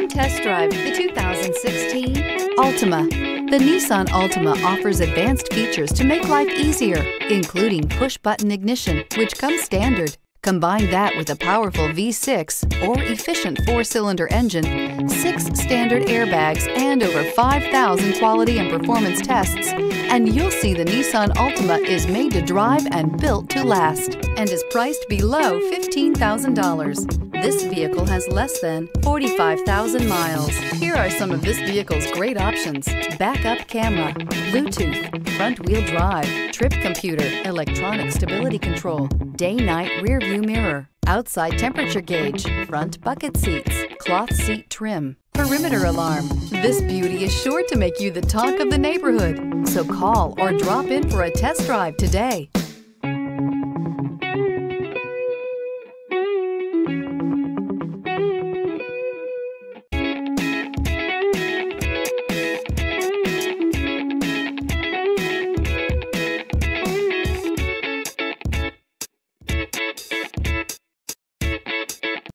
Come test drive the 2016 Altima. The Nissan Altima offers advanced features to make life easier, including push-button ignition, which comes standard. Combine that with a powerful V6 or efficient 4-cylinder engine, 6 standard airbags, and over 5,000 quality and performance tests, and you'll see the Nissan Altima is made to drive and built to last, and is priced below $15,000. This vehicle has less than 45,000 miles. Here are some of this vehicle's great options: backup camera, Bluetooth, front-wheel drive, trip computer, electronic stability control, day-night rear-view mirror, outside temperature gauge, front bucket seats, cloth seat trim, perimeter alarm. This beauty is sure to make you the talk of the neighborhood. So call or drop in for a test drive today.